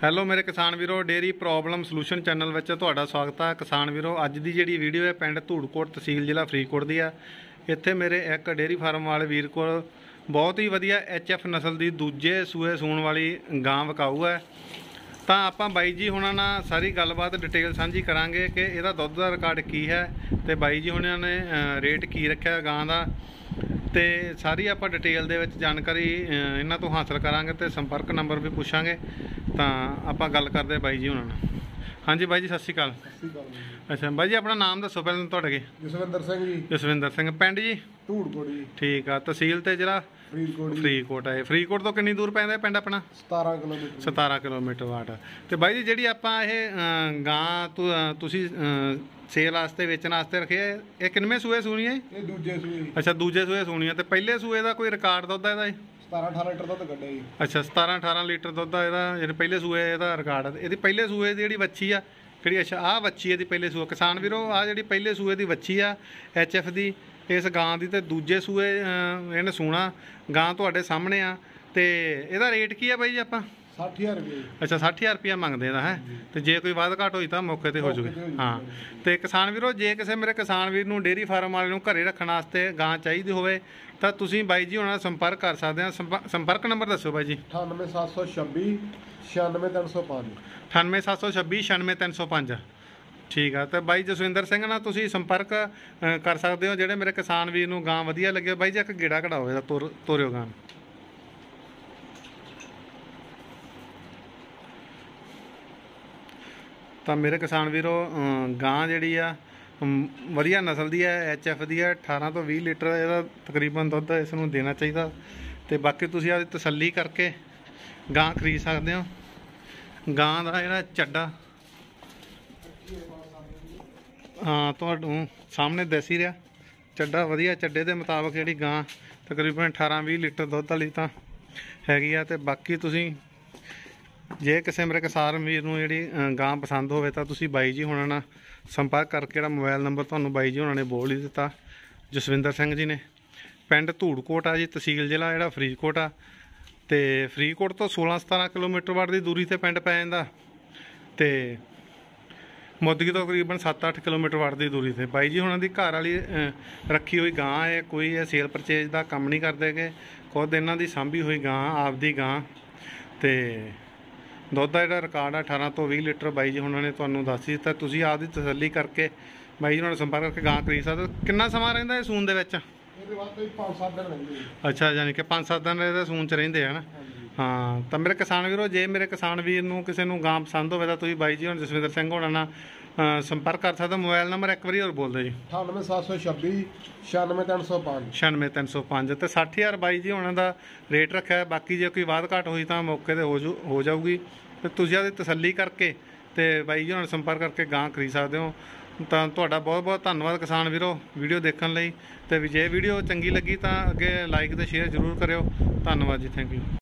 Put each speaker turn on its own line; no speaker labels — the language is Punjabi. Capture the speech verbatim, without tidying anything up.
ਹੈਲੋ ਮੇਰੇ ਕਿਸਾਨ ਵੀਰੋ, ਡੇਅਰੀ ਪ੍ਰੋਬਲਮ ਸੋਲੂਸ਼ਨ ਚੈਨਲ ਵਿੱਚ ਤੁਹਾਡਾ ਸਵਾਗਤ ਹੈ। ਕਿਸਾਨ ਵੀਰੋ, ਅੱਜ ਦੀ ਜਿਹੜੀ ਵੀਡੀਓ ਹੈ ਪਿੰਡ ਧੂੜਕੋਟ ਤਹਿਸੀਲ ਜ਼ਿਲ੍ਹਾ ਫਰੀਦਕੋਟ ਦੀ ਆ। ਇੱਥੇ ਮੇਰੇ ਇੱਕ ਡੇਅਰੀ ਫਾਰਮ ਵਾਲੇ ਵੀਰ ਕੋਲ ਬਹੁਤ ਹੀ ਵਧੀਆ ਐਚ ਐਫ ਨਸਲ ਦੀ ਦੂਜੇ ਸੂਏ ਸੂਣ ਵਾਲੀ ਗਾਂ ਵਿਕਾਊ ਹੈ। ਤਾਂ ਆਪਾਂ ਬਾਈ ਜੀ ਹੁਣਾਂ ਨਾਲ ਸਾਰੀ ਗੱਲਬਾਤ ਡਿਟੇਲ ਸਾਂਝੀ ਕਰਾਂਗੇ ਕਿ ਇਹਦਾ ਦੁੱਧ ਦਾ ਰਿਕਾਰਡ ਕੀ ਹੈ ਤੇ ਬਾਈ ਜੀ ਹੁਣਾਂ ਨੇ ਰੇਟ ਕੀ ਰੱਖਿਆ ਗਾਂ ਦਾ, ਤੇ ਸਾਰੀ ਆਪਾਂ ਡਿਟੇਲ ਦੇ ਵਿੱਚ ਜਾਣਕਾਰੀ ਇਹਨਾਂ ਤੋਂ ਹਾਸਲ ਕਰਾਂਗੇ ਤੇ ਸੰਪਰਕ ਨੰਬਰ ਵੀ ਪੁੱਛਾਂਗੇ। ਤਾਂ ਆਪਾਂ ਗੱਲ ਕਰਦੇ ਬਾਈ ਜੀ ਹੁਣਾਂ ਨਾਲ। ਹਾਂਜੀ ਬਾਈ ਜੀ, ਸਤਿ ਸ਼੍ਰੀ ਅਕਾਲ।
ਸਤਿ ਸ਼੍ਰੀ ਅਕਾਲ।
ਅੱਛਾ ਬਾਈ ਜੀ, ਆਪਣਾ ਨਾਮ ਦੱਸੋ ਪਹਿਲਾਂ ਤੁਹਾਡੇ।
ਜਸਵਿੰਦਰ ਸਿੰਘ ਜੀ।
ਜਸਵਿੰਦਰ ਸਿੰਘ, ਪਿੰਡ ਜੀ
ਧੂੜਕੋਟ ਜੀ।
ਠੀਕ ਆ, ਤਹਿਸੀਲ ਤੇ ਜ਼ਿਲ੍ਹਾ
ਫਰੀਦਕੋਟ ਜੀ।
ਫਰੀਦਕੋਟ ਹੈ। ਫਰੀਦਕੋਟ ਤੋਂ ਕਿੰਨੀ ਦੂਰ ਪੈਂਦਾ ਪਿੰਡ ਆਪਣਾ?
ਸਤਾਰਾਂ ਕਿਲੋਮੀਟਰ।
ਸਤਾਰਾਂ ਕਿਲੋਮੀਟਰ ਵਾਟ। ਤੇ ਬਾਈ ਜੀ, ਜਿਹੜੀ ਆਪਾਂ ਇਹ ਗਾਂ ਤੁਸੀਂ ਸੇਲ ਵਾਸਤੇ ਵੇਚਣ ਵਾਸਤੇ ਰੱਖਿਆ, ਇਹ ਕਿੰਨਵੇਂ ਸੂਏ ਸੂਣੀ ਹੈ?
ਇਹ ਦੂਜੇ ਸੂਏ।
ਅੱਛਾ, ਦੂਜੇ ਸੂਏ ਸੂਣੀ ਹੈ। ਤੇ ਪਹਿਲੇ ਸੂਏ ਦਾ ਕੋਈ ਰਿਕਾਰਡ ਦੁੱਧ ਹੈ ਇਹਦਾ?
ਸਤਾਰਾਂ ਅਠਾਰਾਂ ਲੀਟਰ ਦੁੱਧ ਕੱਢਿਆ ਜੀ।
ਅੱਛਾ, ਸਤਾਰਾਂ ਅਠਾਰਾਂ ਲੀਟਰ ਦੁੱਧ ਆ ਇਹਦਾ, ਜਿਹੜੇ ਪਹਿਲੇ ਸੂਏ ਇਹਦਾ ਰਿਕਾਰਡ ਹੈ। ਇਹਦੀ ਪਹਿਲੇ ਸੂਏ ਦੀ ਜਿਹੜੀ ਵੱਛੀ ਆ ਕਿਹੜੀ? ਅੱਛਾ, ਆਹ ਵੱਛੀ ਇਹਦੀ ਪਹਿਲੇ ਸੂਏ। ਕਿਸਾਨ ਵੀਰੋ, ਆਹ ਜਿਹੜੀ ਪਹਿਲੇ ਸੂਏ ਦੀ ਵੱਛੀ ਆ ਐਚ ਐਫ ਦੀ ਇਸ ਗਾਂ ਦੀ, ਤੇ ਦੂਜੇ ਸੂਏ ਇਹਨੇ ਸੂਣਾ ਗਾਂ ਤੁਹਾਡੇ ਸਾਹਮਣੇ ਆ। ਤੇ ਇਹਦਾ ਰੇਟ ਕੀ ਆ ਬਾਈ ਜੀ? ਆਪਾਂ
ਸੱਠ ਹਜ਼ਾਰ ਰੁਪਏ।
ਅੱਛਾ, ਸੱਠ ਹਜ਼ਾਰ ਰੁਪਇਆ ਮੰਗਦੇ ਇਹਦਾ ਹੈ। ਤੇ ਜੇ ਕੋਈ ਵੱਧ ਘੱਟ ਹੋਈ ਤਾਂ ਮੌਕੇ ਤੇ ਹੋ ਜੂਗੀ। ਹਾਂ, ਤੇ ਕਿਸਾਨ ਵੀਰੋ, ਜੇ ਕਿਸੇ ਮੇਰੇ ਕਿਸਾਨ ਵੀਰ ਨੂੰ ਡੇਅਰੀ ਫਾਰਮ ਵਾਲੇ ਨੂੰ ਘਰੇ ਰੱਖਣ ਵਾਸਤੇ ਗਾਂ ਚਾਹੀਦੀ ਹੋਵੇ ਤਾਂ ਤੁਸੀਂ ਬਾਈ ਜੀ ਉਹਨਾਂ ਨਾਲ ਸੰਪਰਕ ਕਰ ਸਕਦੇ ਆ। ਸੰਪਰਕ ਨੰਬਰ ਦੱਸੋ ਬਾਈ ਜੀ।
ਅਠਾਨਵੇਂ ਸੱਤ ਸੌ ਛੱਬੀ ਛਿਆਨਵੇਂ ਤਿੰਨ ਸੌ ਪੰਜ।
ਅਠਾਨਵੇਂ ਸੱਤ ਸੌ ਛੱਬੀ ਛਿਆਨਵੇਂ ਤਿੰਨ ਸੌ ਪੰਜ। ਠੀਕ ਆ। ਤੇ ਬਾਈ ਜਸਵਿੰਦਰ ਸਿੰਘ ਨਾਲ ਤੁਸੀਂ ਸੰਪਰਕ ਕਰ ਸਕਦੇ ਹੋ। ਜਿਹੜੇ ਮੇਰੇ ਕਿਸਾਨ ਵੀਰ ਨੂੰ ਗਾਂ ਵਧੀਆ ਲੱਗੇ, ਬਾਈ ਜੀ ਇੱਕ ਗੇੜਾ ਕਢਾਓ ਇਹਦਾ, ਤੋਰ ਤੋਰਿਓ ਗਾਂ। ਤਾਂ ਮੇਰੇ ਕਿਸਾਨ ਵੀਰੋ, ਗਾਂ ਜਿਹੜੀ ਆ ਵਧੀਆ ਨਸਲ ਦੀ ਹੈ, ਐਚ ਐਫ ਦੀ ਹੈ। ਅਠਾਰਾਂ ਤੋਂ ਵੀਹ ਲੀਟਰ ਇਹਦਾ ਤਕਰੀਬਨ ਦੁੱਧ ਇਸ ਨੂੰ ਦੇਣਾ ਚਾਹੀਦਾ। ਤੇ ਬਾਕੀ ਤੁਸੀਂ ਆਪਦੀ ਤਸੱਲੀ ਕਰਕੇ ਗਾਂ ਖਰੀਦ ਸਕਦੇ ਹੋ। ਗਾਂ ਦਾ ਜਿਹੜਾ ਚੱਡਾ ਹਾਂ ਤੁਹਾਨੂੰ ਸਾਹਮਣੇ ਦਿਸ ਹੀ ਰਿਹਾ, ਚੱਡਾ ਵਧੀਆ। ਚੱਡੇ ਦੇ ਮੁਤਾਬਕ ਜਿਹੜੀ ਗਾਂ ਤਕਰੀਬਨ ਅਠਾਰਾਂ ਵੀਹ ਲੀਟਰ ਦੁੱਧ ਵਾਲੀ ਤਾਂ ਹੈਗੀ ਆ। ਤੇ ਬਾਕੀ ਤੁਸੀਂ ਜੇ ਕਿਸੇ ਮੇਰੇ ਕਿਸਾਨ ਵੀਰ ਨੂੰ ਜਿਹੜੀ ਗਾਂ ਪਸੰਦ ਹੋਵੇ ਤਾਂ ਤੁਸੀਂ ਬਾਈ ਜੀ ਹੁਣਾਂ ਨਾਲ ਸੰਪਰਕ ਕਰਕੇ, ਜਿਹੜਾ ਮੋਬਾਈਲ ਨੰਬਰ ਤੁਹਾਨੂੰ ਬਾਈ ਜੀ ਹੁਣਾਂ ਨੇ ਬੋਲ ਹੀ ਦਿੱਤਾ, ਜਸਵਿੰਦਰ ਸਿੰਘ ਜੀ ਨੇ। ਪਿੰਡ ਧੂੜਕੋਟ ਆ ਜੀ, ਤਹਿਸੀਲ ਜ਼ਿਲ੍ਹਾ ਜਿਹੜਾ ਫਰੀਦਕੋਟ ਆ। ਤੇ ਫਰੀਦਕੋਟ ਤੋਂ ਸੋਲਾਂ ਸਤਾਰਾਂ ਕਿਲੋਮੀਟਰ ਵਾਟ ਦੀ ਦੂਰੀ 'ਤੇ ਪਿੰਡ ਪੈ ਜਾਂਦਾ। ਤੇ ਮੁੱਦਗੀ ਤੋਂ ਤਕਰੀਬਨ ਸੱਤ ਅੱਠ ਕਿਲੋਮੀਟਰ ਵਾਟ ਦੀ ਦੂਰੀ 'ਤੇ ਬਾਈ ਜੀ ਹੁਣਾਂ ਦੀ ਘਰ ਵਾਲੀ ਰੱਖੀ ਹੋਈ ਗਾਂ ਹੈ। ਕੋਈ ਇਹ ਸੇਲ ਪਰਚੇਜ ਦਾ ਕੰਮ ਨਹੀਂ ਕਰਦੇ ਗੇ, ਖੁਦ ਇਹਨਾਂ ਦੀ ਸਾਂਭੀ ਹੋਈ ਗਾਂ, ਆਪਦੀ ਗਾਂ। ਤੇ ਦੁੱਧ ਦਾ ਜਿਹੜਾ ਰਿਕਾਰਡ ਆ ਅਠਾਰਾਂ ਤੋਂ ਵੀਹ ਲੀਟਰ ਬਾਈ ਜੀ ਹੁਣਾਂ ਨੇ ਤੁਹਾਨੂੰ ਦੱਸ ਹੀ ਦਿੱਤਾ। ਤੁਸੀਂ ਆਪਦੀ ਤਸੱਲੀ ਕਰਕੇ ਬਾਈ ਜੀ ਹੁਣਾਂ ਨਾਲ ਸੰਪਰਕ ਕਰਕੇ ਗਾਂ ਖਰੀਦ ਸਕਦੇ ਹੋ। ਕਿੰਨਾ ਸਮਾਂ ਰਹਿੰਦਾ ਇਹ ਸੂਣ ਦੇ ਵਿੱਚ?
ਇਹਦੇ ਵਾਸਤੇ ਪੰਜ ਸੱਤ ਦਿਨ ਰਹਿੰਦੇ।
ਅੱਛਾ, ਯਾਨੀ ਕਿ ਪੰਜ ਸੱਤ ਦਿਨ ਇਹਦੇ ਸੂਣ 'ਚ ਰਹਿੰਦੇ ਆ ਨਾ। ਹਾਂ, ਤਾਂ ਮੇਰੇ ਕਿਸਾਨ ਵੀਰੋ, ਜੇ ਮੇਰੇ ਕਿਸਾਨ ਵੀਰ ਨੂੰ ਕਿਸੇ ਨੂੰ ਗਾਂ ਪਸੰਦ ਹੋਵੇ ਤਾਂ ਤੁਸੀਂ ਬਾਈ ਜੀ ਹੁਣ ਜਸਵਿੰਦਰ ਸਿੰਘ ਹੋਣਾ ਨਾਲ ਸੰਪਰਕ ਕਰ ਸਕਦੇ ਹੋ। ਮੋਬਾਈਲ ਨੰਬਰ ਇੱਕ ਵਾਰੀ ਹੋਰ ਬੋਲ ਦਿਓ ਜੀ।
ਅਠਾਨਵੇਂ ਸੱਤ ਸੌ ਛੱਬੀ ਛਿਆਨਵੇਂ ਤਿੰਨ ਸੌ ਪੰਜ।
ਛਿਆਨਵੇਂ ਤਿੰਨ ਸੌ ਪੰਜ। ਤੇ ਸੱਠ ਹਜ਼ਾਰ ਬਾਈ ਜੀ ਹੁਣਾਂ ਦਾ ਰੇਟ ਰੱਖਿਆ। ਬਾਕੀ ਜੇ ਕੋਈ ਵਾਧ ਘੱਟ ਹੋਈ ਤਾਂ ਮੌਕੇ 'ਤੇ ਹੋ ਜੂ ਹੋ ਜਾਊਗੀ। ਤੇ ਤੁਸੀਂ ਆਪਦੀ ਤਸੱਲੀ ਕਰਕੇ ਤੇ ਬਾਈ ਜੀ ਹੁਣਾਂ ਨਾਲ ਸੰਪਰਕ ਕਰਕੇ ਗਾਂ ਖਰੀਦ ਸਕਦੇ ਹੋ। ਤਾਂ ਤੁਹਾਡਾ ਬਹੁਤ ਬਹੁਤ ਧੰਨਵਾਦ ਕਿਸਾਨ ਵੀਰੋ ਵੀਡੀਓ ਦੇਖਣ ਲਈ। ਤੇ ਜੇ ਵੀਡੀਓ ਚੰਗੀ ਲੱਗੀ ਤਾਂ ਅੱਗੇ ਲਾਈਕ ਤੇ ਸ਼ੇਅਰ ਜ਼ਰੂਰ ਕਰਿਓ। ਧੰਨਵਾਦ ਜੀ, ਥੈਂਕ ਯੂ।